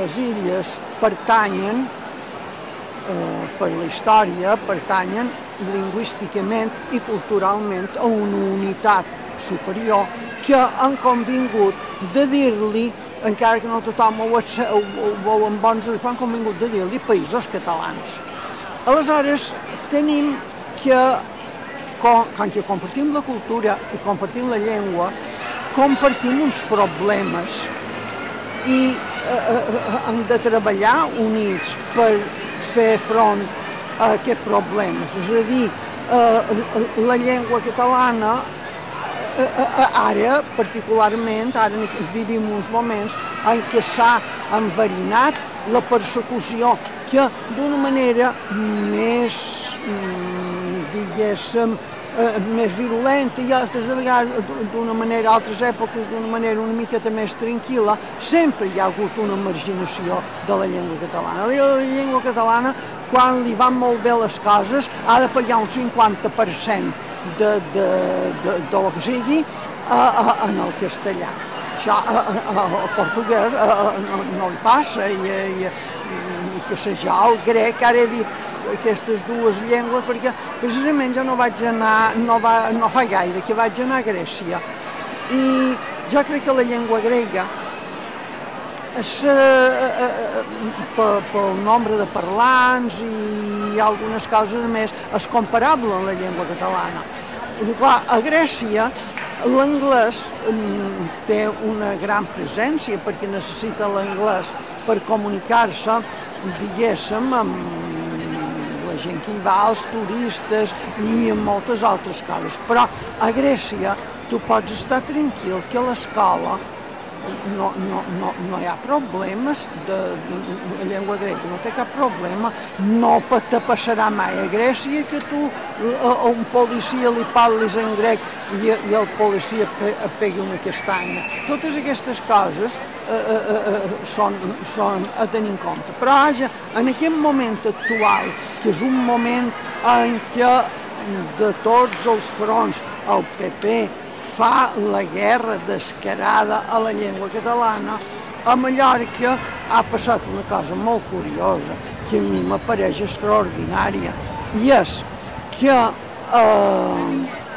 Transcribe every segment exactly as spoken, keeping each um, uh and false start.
les illes pertanyen, eh, per la història, pertanyen lingüísticament i culturalment a una unitat superior que han convingut de dir-li, encara que no tothom ho, ho, ho veu amb bons ulls, han convingut de dir-li països catalans. Aleshores, tenim que, com, com que compartim la cultura i compartim la llengua, compartim uns problemes i eh, eh, hem de treballar units per fer front a aquests problemes. És a dir, eh, la llengua catalana, eh, eh, ara particularment, ara vivim uns moments en què s'ha enverinat la persecució que d'una manera més, diguéssim, Eh, més virulenta i altres de vegades d'una manera, altres èpoques d'una manera una miqueta més tranquil·la, sempre hi ha hagut una marginació de la llengua catalana. La llengua catalana, quan li van molt bé les coses, ha de pagar un cinquanta per cent de, de, de, de lo que sigui a, a, en el castellà. Això al portuguès a, a, no, no li passa, i, i, i que sé jo, el grec, ara he dit aquestes dues llengües, perquè precisament jo no vaig anar, no, va, no fa gaire que vaig anar a Grècia, i jo crec que la llengua grega, és, eh, eh, pel nombre de parlants i algunes coses més, és comparable amb la llengua catalana. I clar, a Grècia l'anglès té una gran presència perquè necessita l'anglès per comunicar-se, diguéssim, amb la gent que hi va, els turistes i amb moltes altres coses. Però a Grècia tu pots estar tranquil que a l'escola no, no, no, no hi ha problemes de, de, de la llengua grega, no té cap problema, no te passarà mai a Grècia que tu a, a un policia li parlis en grec i, i el policia pe, et pegui una castanya. Totes aquestes coses eh, eh, eh, són, són a tenir en compte. Però vaja, en aquest moment actual, que és un moment en què de tots els fronts el P P fa la guerra descarada a la llengua catalana, a Mallorca ha passat una cosa molt curiosa, que a mi m'apareix extraordinària, i és que eh,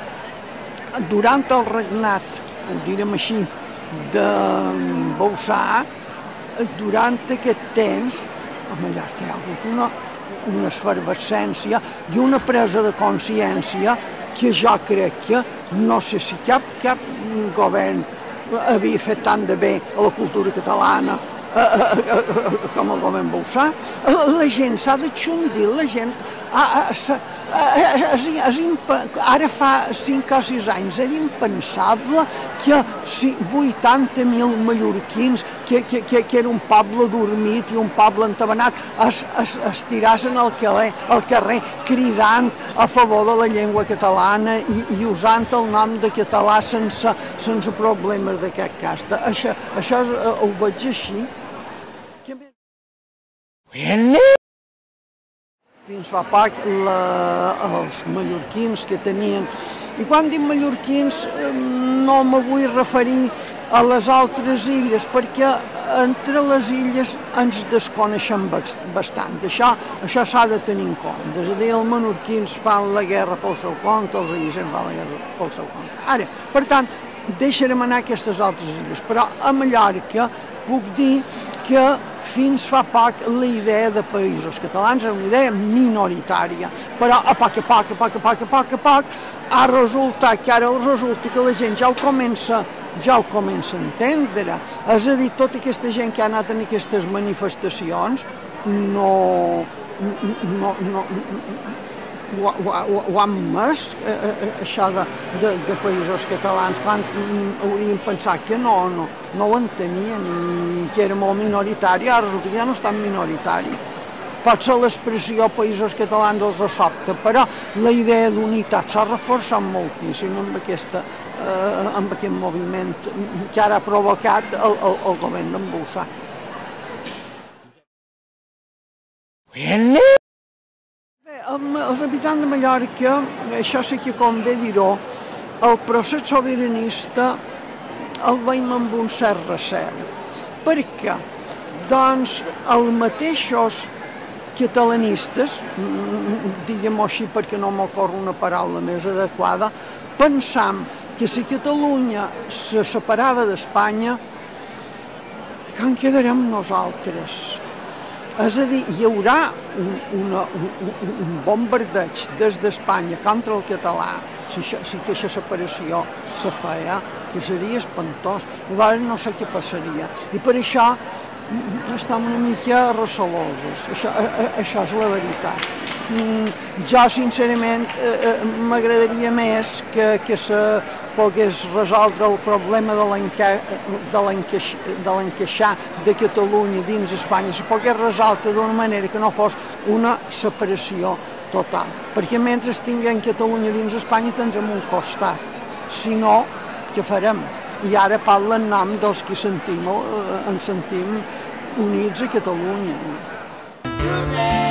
durant el regnat, ho direm així, de Bouçà, durant aquest temps, a Mallorca hi ha hagut una, una efervescència i una presa de consciència que jo crec que no sé si cap, cap govern havia fet tant de bé a la cultura catalana eh, eh, eh, com el govern Bouçà. La gent s'ha de xundir, la gent ah, ah, és, és ara fa cinc o sis anys era impensable que si vuitanta mil mallorquins, que, que, que, que era un poble dormit i un poble entabanat, es, es, es tirassen al carrer, al carrer cridant a favor de la llengua catalana i, i usant el nom de català sense, sense problemes d'aquest casta. Això, això és, ho veig així. Fins fa poc la, els mallorquins que tenien, i quan dic mallorquins no me vull referir a les altres illes, perquè entre les illes ens desconeixem bastant. Això, això s'ha de tenir en compte. És a dir, els menorquins fan la guerra pel seu compte, els illencs fan la guerra pel seu compte. Ara, per tant, deixarem anar aquestes altres illes, però a Mallorca puc dir que fins fa poc la idea de països catalans era una idea minoritària, però a poc a poc, a poc a poc, a poc a poc, ha resultat que ara resulta que la gent ja ho comença, ja ho comença a entendre. És a dir, tota aquesta gent que ha anat en aquestes manifestacions no, no, no, ho, ho, ho han mès, eh, això de, de, de països catalans, quan haurien pensat que no, no, no ho entenien i que era molt minoritari, ara resulta que ja no és tan minoritari. Potser l'expressió països catalans els sobta, però la idea d'unitat s'ha reforçat moltíssim amb, aquesta, eh, amb aquest moviment que ara ha provocat el, el, el govern d'en Bouçà. Bé, amb els habitants de Mallorca, això sí que convé dir-ho, el procés sobiranista el veiem amb un cert recel. Per què? doncs els mateixos catalanistes, diguem-ho així perquè no m'ocorre una paraula més adequada, pensam que si Catalunya se separava d'Espanya, que en quedarem nosaltres. És a dir, hi haurà un, una, un, un bombardeig des d'Espanya contra el català, si, si aquesta separació se feia, que seria espantós. Llavors no sé què passaria. I per això estem una mica recelosos, això, això és la veritat. Jo, sincerament, m'agradaria més que, que se pogués resoldre el problema de l'encaixar de Catalunya dins Espanya, se pogués resoldre d'una manera que no fos una separació total, perquè mentre tinguem Catalunya dins Espanya tindrem un costat, si no, què farem? I ara parla en nom dels que sentim, ens sentim units a Catalunya.